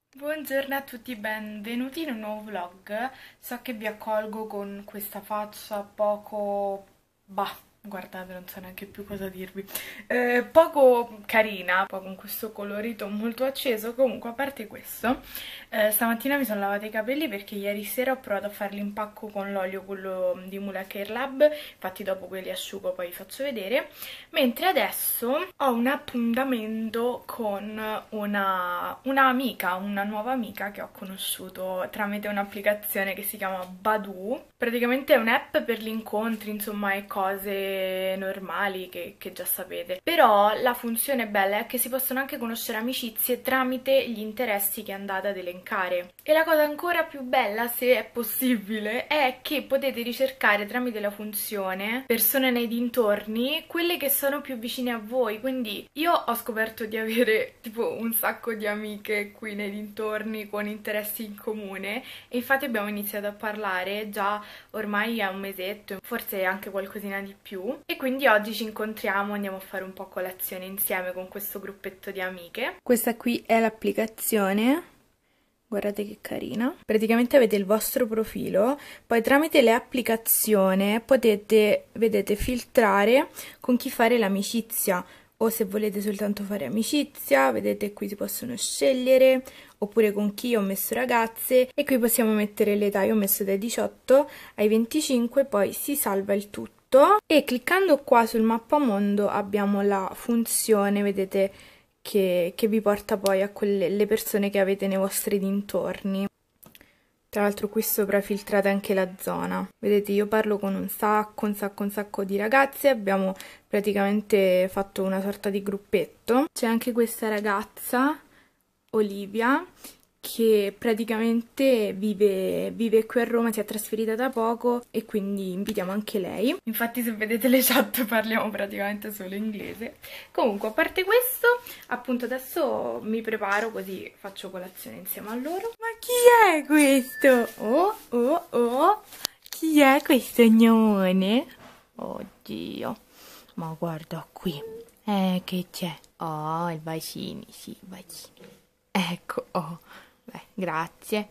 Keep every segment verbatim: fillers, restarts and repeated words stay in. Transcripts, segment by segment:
Buongiorno a tutti, benvenuti in un nuovo vlog. So che vi accolgo con questa faccia poco... bah, guardate, non so neanche più cosa dirvi. Eh, poco carina, poi con questo colorito molto acceso. Comunque, a parte questo, eh, stamattina mi sono lavata i capelli perché ieri sera ho provato a fare l'impacco con l'olio, quello di Mula Care Lab. Infatti dopo quelli asciugo, poi vi faccio vedere. Mentre adesso ho un appuntamento con una, una amica, una nuova amica che ho conosciuto tramite un'applicazione che si chiama Badoo. Praticamente è un'app per gli incontri, insomma, e cose normali che, che già sapete. Però la funzione bella è che si possono anche conoscere amicizie tramite gli interessi che andate ad elencare. E la cosa ancora più bella, se è possibile, è che potete ricercare tramite la funzione persone nei dintorni, quelle che sono più vicine a voi. Quindi io ho scoperto di avere tipo un sacco di amiche qui nei dintorni con interessi in comune e infatti abbiamo iniziato a parlare già ormai è un mesetto, forse anche qualcosina di più, e quindi oggi ci incontriamo, andiamo a fare un po' colazione insieme con questo gruppetto di amiche. Questa qui è l'applicazione. Guardate che carina. Praticamente avete il vostro profilo, poi tramite le applicazioni potete, vedete, filtrare con chi fare l'amicizia, o se volete soltanto fare amicizia, vedete qui si possono scegliere, oppure con chi. Ho messo ragazze e qui possiamo mettere l'età, io ho messo dai diciotto ai venticinque, poi si salva il tutto e cliccando qua sul mappamondo abbiamo la funzione, vedete, Che, che vi porta poi a quelle persone che avete nei vostri dintorni. Tra l'altro qui sopra filtrate anche la zona. Vedete, io parlo con un sacco, un sacco, un sacco di ragazze, abbiamo praticamente fatto una sorta di gruppetto. C'è anche questa ragazza, Olivia, che praticamente vive, vive qui a Roma, si è trasferita da poco e quindi invitiamo anche lei. Infatti se vedete le chat parliamo praticamente solo inglese. Comunque, a parte questo, appunto adesso mi preparo così faccio colazione insieme a loro. Ma chi è questo? Oh, oh, oh! Chi è questo gnomone? Oddio, ma guarda qui. Eh, che c'è? Oh, il bacini, sì, il bacini. Ecco, oh. Beh, grazie.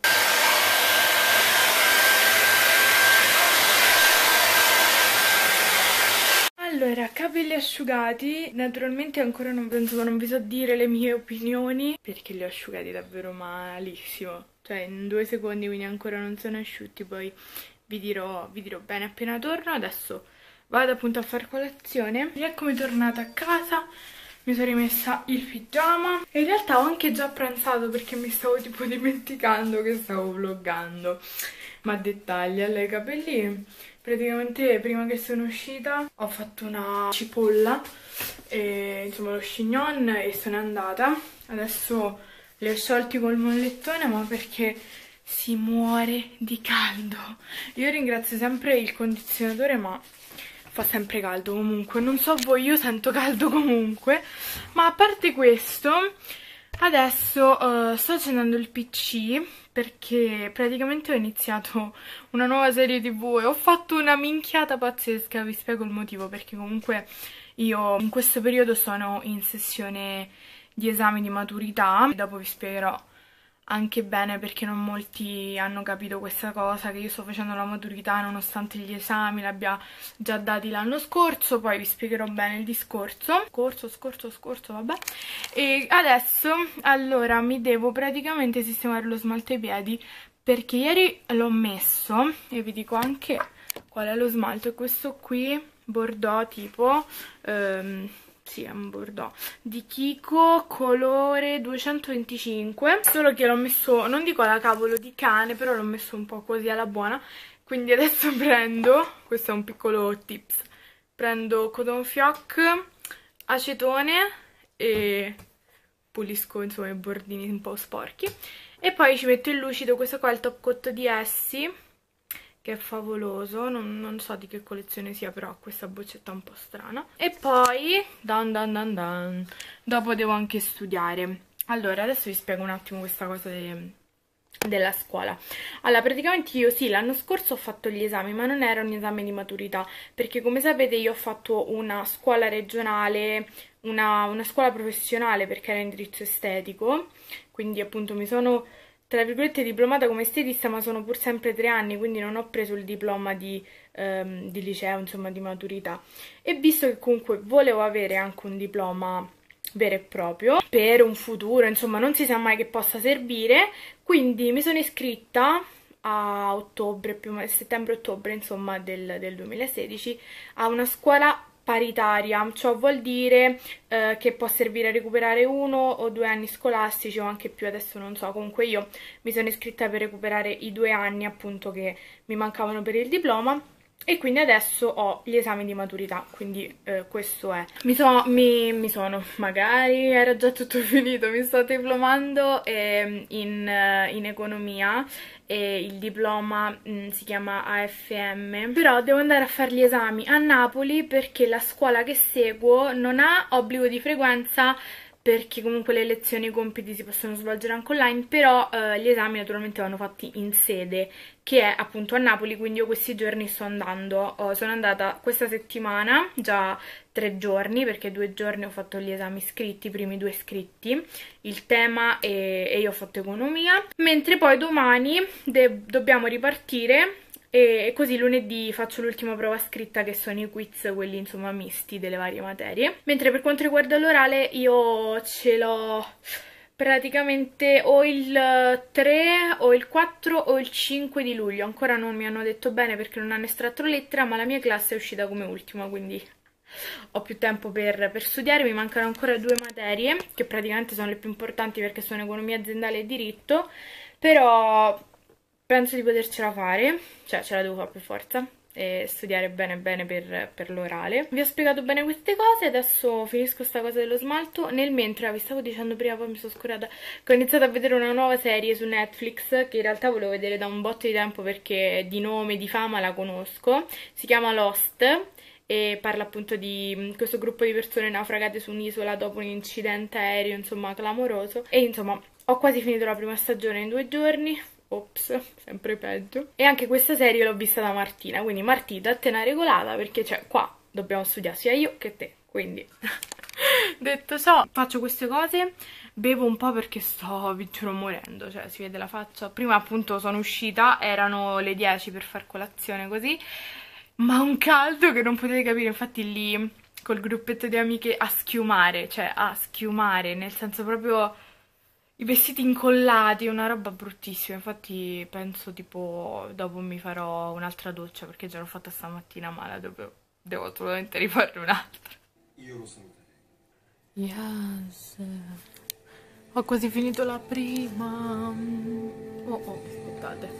Allora, capelli asciugati, naturalmente ancora non, insomma, non vi so dire le mie opinioni perché li ho asciugati davvero malissimo, cioè in due secondi, quindi ancora non sono asciutti, poi vi dirò, vi dirò bene appena torno. Adesso vado appunto a fare colazione. Eccomi tornata a casa. Mi sono rimessa il pigiama e in realtà ho anche già pranzato perché mi stavo tipo dimenticando che stavo vloggando. Ma dettagli, allora i capelli, praticamente prima che sono uscita ho fatto una cipolla, e, insomma lo chignon, e sono andata. Adesso li ho sciolti col mollettone, ma perché si muore di caldo. Io ringrazio sempre il condizionatore, ma fa sempre caldo comunque, non so voi, io sento caldo comunque. Ma a parte questo, adesso uh, sto accendendo il P C perché praticamente ho iniziato una nuova serie tv e ho fatto una minchiata pazzesca. Vi spiego il motivo, perché comunque io in questo periodo sono in sessione di esami di maturità e dopo vi spiegherò anche bene perché non molti hanno capito questa cosa, che io sto facendo la maturità nonostante gli esami li abbia già dati l'anno scorso. Poi vi spiegherò bene il discorso. Scorso, scorso, scorso, vabbè. E adesso, allora, mi devo praticamente sistemare lo smalto ai piedi perché ieri l'ho messo e vi dico anche qual è lo smalto. È questo qui, Bordeaux tipo... Ehm, sì, è un Bordeaux di Kiko, colore duecentoventicinque, solo che l'ho messo, non dico alla cavolo di cane, però l'ho messo un po' così alla buona. Quindi adesso prendo, questo è un piccolo tips, prendo cotton fioc, acetone e pulisco insomma i bordini un po' sporchi e poi ci metto il lucido. Questo qua è il top coat di Essie, che è favoloso, non, non so di che collezione sia, però ha questa boccetta un po' strana. E poi, dan dan dan dan, dopo devo anche studiare. Allora, adesso vi spiego un attimo questa cosa delle, della scuola. Allora, praticamente io sì, l'anno scorso ho fatto gli esami, ma non era un esame di maturità, perché come sapete io ho fatto una scuola regionale, una, una scuola professionale perché era indirizzo estetico, quindi appunto mi sono, tra virgolette, diplomata come estetista, ma sono pur sempre tre anni, quindi non ho preso il diploma di, ehm, di liceo, insomma, di maturità. E visto che comunque volevo avere anche un diploma vero e proprio per un futuro, insomma, non si sa mai che possa servire, quindi mi sono iscritta a ottobre, più o meno settembre-ottobre, insomma, del, del duemilasedici a una scuola paritaria. Ciò vuol dire eh, che può servire a recuperare uno o due anni scolastici o anche più, adesso non so. Comunque io mi sono iscritta per recuperare i due anni appunto che mi mancavano per il diploma. E quindi adesso ho gli esami di maturità, quindi eh, questo è. Mi, so, mi, mi sono, magari era già tutto finito, mi sto diplomando eh, in, eh, in economia e il diploma mh, si chiama A F M, però devo andare a fare gli esami a Napoli perché la scuola che seguo non ha obbligo di frequenza, perché comunque le lezioni e i compiti si possono svolgere anche online, però eh, gli esami naturalmente vanno fatti in sede, che è appunto a Napoli, quindi io questi giorni sto andando, oh, sono andata questa settimana, già tre giorni, perché due giorni ho fatto gli esami scritti, i primi due scritti, il tema e, e io ho fatto economia, mentre poi domani dobbiamo ripartire. E così lunedì faccio l'ultima prova scritta, che sono i quiz, quelli insomma misti delle varie materie. Mentre per quanto riguarda l'orale io ce l'ho praticamente o il tre o il quattro o il cinque di luglio. Ancora non mi hanno detto bene perché non hanno estratto lettera, ma la mia classe è uscita come ultima, quindi ho più tempo per, per studiare. Mi mancano ancora due materie che praticamente sono le più importanti perché sono economia aziendale e diritto, però penso di potercela fare, cioè ce la devo fare per forza e studiare bene bene per, per l'orale. Vi ho spiegato bene queste cose, adesso finisco sta cosa dello smalto. Nel mentre, vi stavo dicendo prima, poi mi sono scordata, che ho iniziato a vedere una nuova serie su Netflix, che in realtà volevo vedere da un botto di tempo perché di nome, di fama la conosco. Si chiama Lost e parla appunto di questo gruppo di persone naufragate su un'isola dopo un incidente aereo, insomma, clamoroso. E insomma, ho quasi finito la prima stagione in due giorni. Ops, sempre peggio. E anche questa serie l'ho vista da Martina, quindi Martina, datte una regolata perché cioè qua dobbiamo studiare sia io che te, quindi detto ciò faccio queste cose, bevo un po' perché sto, vi giuro, morendo, cioè si vede la faccia. Prima appunto sono uscita, erano le dieci per far colazione così, ma un caldo che non potete capire, infatti lì col gruppetto di amiche a schiumare, cioè a schiumare, nel senso proprio i vestiti incollati, una roba bruttissima. Infatti penso tipo dopo mi farò un'altra doccia perché già l'ho fatta stamattina, ma la devo, devo assolutamente rifarne un'altra. Io lo saluterei. Yes. Ho quasi finito la prima. Oh oh, aspettate.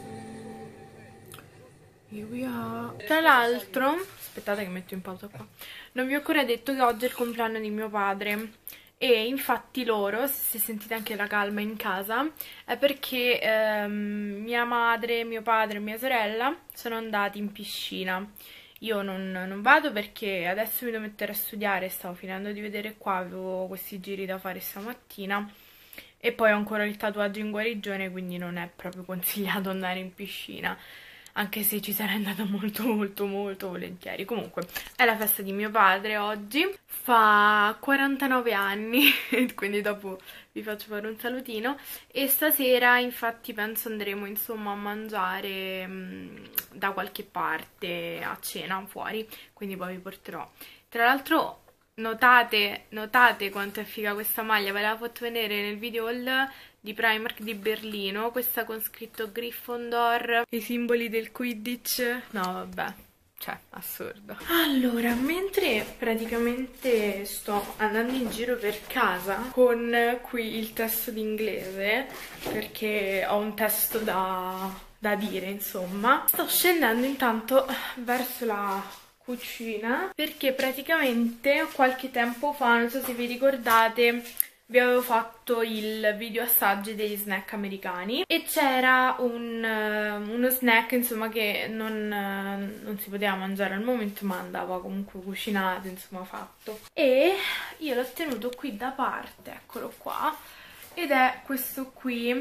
Here we are. Tra l'altro, aspettate che metto in pausa qua, non vi ho ancora detto che oggi è il compleanno di mio padre. E infatti loro, se sentite anche la calma in casa, è perché ehm, mia madre, mio padre e mia sorella sono andati in piscina. Io non, non vado perché adesso mi devo mettere a studiare, stavo finendo di vedere qua, avevo questi giri da fare stamattina e poi ho ancora il tatuaggio in guarigione, quindi non è proprio consigliato andare in piscina, anche se ci sarei andata molto molto molto volentieri. Comunque è la festa di mio padre oggi, fa quarantanove anni, quindi dopo vi faccio fare un salutino. E stasera infatti penso andremo insomma a mangiare mh, da qualche parte a cena fuori, quindi poi vi porterò. Tra l'altro notate, notate quanto è figa questa maglia, ve l'avevo fatto vedere nel video haul di Primark di Berlino, questa con scritto Gryffindor, i simboli del Quidditch. No vabbè, cioè assurdo. Allora, mentre praticamente sto andando in giro per casa con qui il testo d'inglese, perché ho un testo da, da dire insomma, sto scendendo intanto verso la cucina perché praticamente qualche tempo fa, non so se vi ricordate, vi avevo fatto il video assaggi degli snack americani e c'era un, uh, uno snack insomma che non, uh, non si poteva mangiare al momento, ma andava comunque cucinato, insomma fatto, e io l'ho tenuto qui da parte, eccolo qua, ed è questo qui.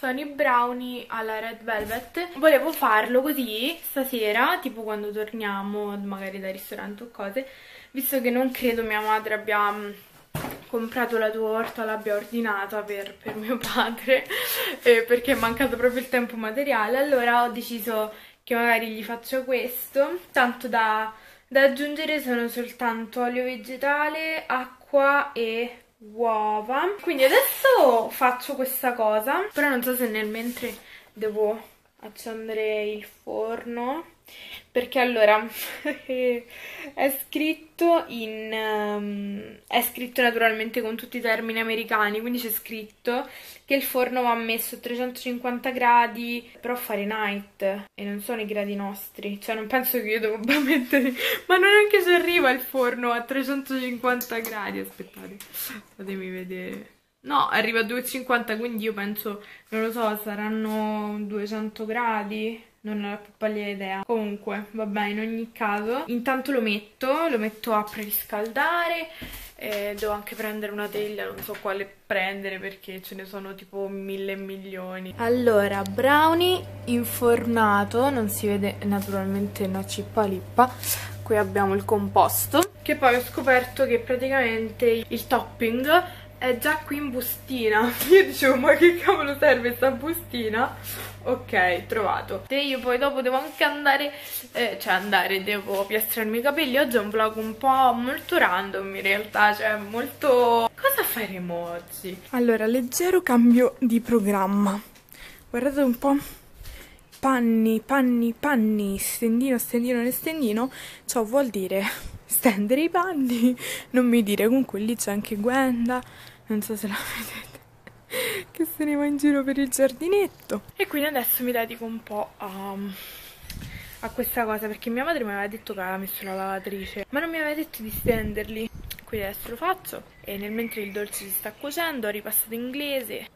sono i brownie alla red velvet. Volevo farlo così stasera, tipo quando torniamo magari da ristorante o cose, visto che non credo mia madre abbia comprato la torta, l'abbia ordinata per, per mio padre, eh, perché è mancato proprio il tempo materiale. Allora ho deciso che magari gli faccio questo. Tanto da, da aggiungere sono soltanto olio vegetale, acqua e uova. Quindi adesso faccio questa cosa, però non so se nel mentre devo accendere il forno, perché allora è scritto in um, è scritto naturalmente con tutti i termini americani, quindi c'è scritto che il forno va messo a trecentocinquanta gradi, però Fahrenheit, e non sono i gradi nostri, cioè non penso che io debba mettere, ma non è che ci arriva il forno a trecentocinquanta gradi, aspettate, fatemi vedere. No, arriva a duecentocinquanta, quindi io penso, non lo so, saranno duecento gradi, non ho la più pallida idea. Comunque, vabbè, in ogni caso, intanto lo metto, lo metto a preriscaldare, eh, devo anche prendere una teglia, non so quale prendere perché ce ne sono tipo mille milioni. Allora, brownie infornato, non si vede naturalmente una cippa lippa. Qui abbiamo il composto, che poi ho scoperto che praticamente il topping è già qui in bustina. Io dicevo, ma che cavolo serve sta bustina? Ok, trovato. E io poi dopo devo anche andare, eh, cioè andare, devo piastrarmi i capelli. Oggi è un vlog un po' molto random in realtà, cioè molto... Cosa faremo oggi? Allora, leggero cambio di programma. Guardate un po'. Panni, panni, panni, stendino, stendino, stendino. Ciò vuol dire stendere i panni. Non mi dire, comunque lì c'è anche Gwenda, non so se la vedete, che se ne va in giro per il giardinetto. E quindi adesso mi dedico un po' a, a questa cosa, perché mia madre mi aveva detto che aveva messo la lavatrice, ma non mi aveva detto di stenderli. Quindi adesso lo faccio, e nel mentre il dolce si sta cuocendo ho ripassato inglese.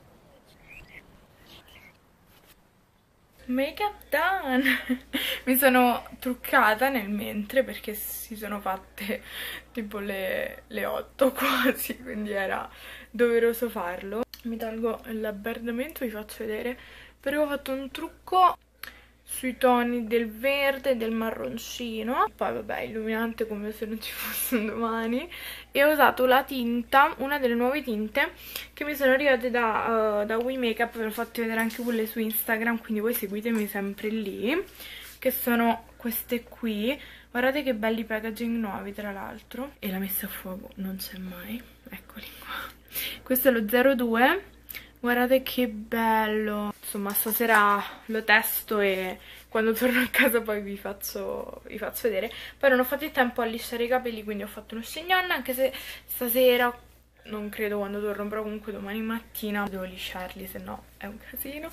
Make up done! Mi sono truccata nel mentre perché si sono fatte tipo le, le otto quasi, quindi era doveroso farlo. Mi tolgo l'abbardamento, vi faccio vedere, perché ho fatto un trucco sui toni del verde e del marroncino, poi vabbè illuminante come se non ci fosse un domani, e ho usato la tinta, una delle nuove tinte che mi sono arrivate da, uh, da We Makeup, ve l'ho fatto vedere anche quelle su Instagram, quindi voi seguitemi sempre lì, che sono queste qui. Guardate che belli packaging nuovi tra l'altro, e la messa a fuoco non c'è mai, eccoli qua. Questo è lo zero due. Guardate che bello. Insomma, stasera lo testo e quando torno a casa poi vi faccio, vi faccio vedere. Poi non ho fatto il tempo a lisciare i capelli, quindi ho fatto uno chignon, anche se stasera non credo quando torno, però comunque domani mattina devo lisciarli, se no è un casino.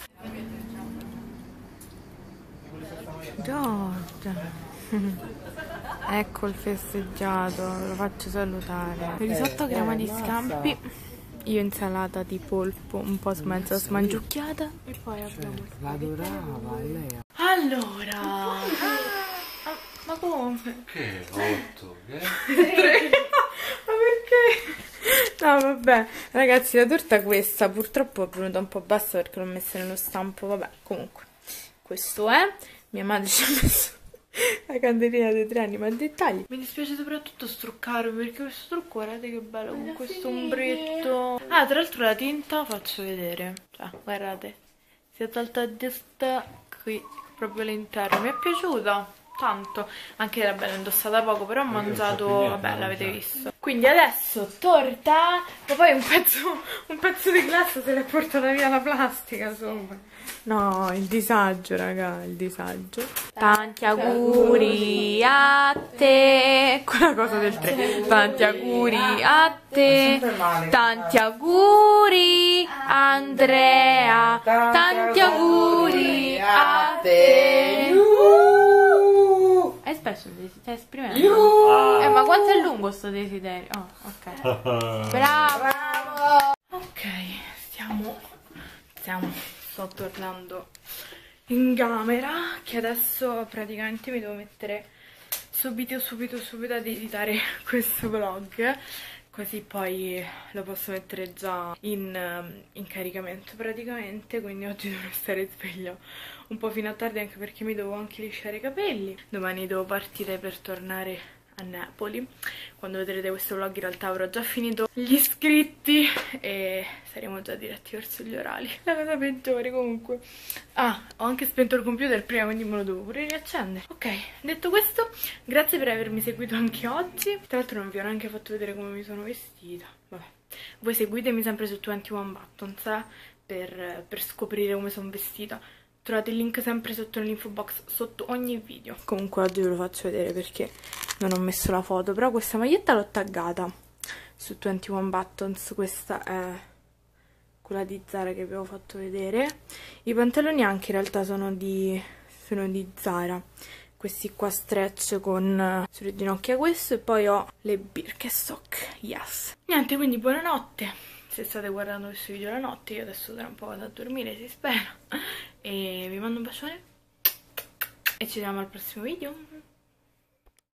Giorgia. Ecco il festeggiato, lo faccio salutare. Risotto a crema di scampi, io insalata di polpo un po' mezza smangiucchiata, e poi abbiamo la adorava lei. allora ah, ma come? Che otto? Che? Ma perché? No vabbè ragazzi, la torta è questa, purtroppo è venuta un po' bassa perché l'ho messa nello stampo, vabbè comunque questo è. Mia madre ci ha messo la candelina dei tre anni, ma dettagli. Mi dispiace soprattutto struccarmi, perché questo trucco guardate che bello con questo ombretto. Ah, tra l'altro la tinta faccio vedere, cioè guardate, si è tolta giusto qui proprio all'interno, mi è piaciuta tanto, anche era bella indossata poco, però ho mangiato, vabbè l'avete visto. Quindi adesso torta, ma poi un pezzo, un pezzo di glassa se l'è portata via la plastica sopra. No, il disagio raga, il disagio. Tanti auguri a te, quella cosa del tre. Tanti auguri a te, tanti auguri Andrea, tanti auguri a te. Hai spesso il desiderio? Stai esprimendo? Eh, ma quanto è lungo sto desiderio? Oh, ok. Bravo! Ok, stiamo... stiamo... sto tornando in camera, che adesso praticamente mi devo mettere subito, subito, subito ad editare questo vlog. così poi lo posso mettere già in, in caricamento praticamente. Quindi oggi dovrò stare sveglio un po' fino a tardi, anche perché mi devo anche lisciare i capelli. Domani devo partire per tornare a Napoli. Quando vedrete questo vlog in realtà avrò già finito gli iscritti e saremo già diretti verso gli orali. La cosa peggiore comunque. Ah, ho anche spento il computer prima, quindi me lo devo pure riaccendere. Ok, detto questo, grazie per avermi seguito anche oggi. Tra l'altro non vi ho neanche fatto vedere come mi sono vestita. Vabbè. Voi seguitemi sempre su ventuno Buttons eh, per, per scoprire come sono vestita. Trovate il link sempre sotto nell'info box, sotto ogni video. Comunque oggi ve lo faccio vedere perché non ho messo la foto, però questa maglietta l'ho taggata su ventuno Buttons. Questa è quella di Zara che vi avevo fatto vedere. I pantaloni anche in realtà sono di, sono di Zara. Questi qua stretch con sulle ginocchia questo, e poi ho le Birkenstock, yes. Niente, quindi buonanotte. Se state guardando questo video la notte, io adesso tra un po' vado a dormire, si spera. E vi mando un bacione e ci vediamo al prossimo video.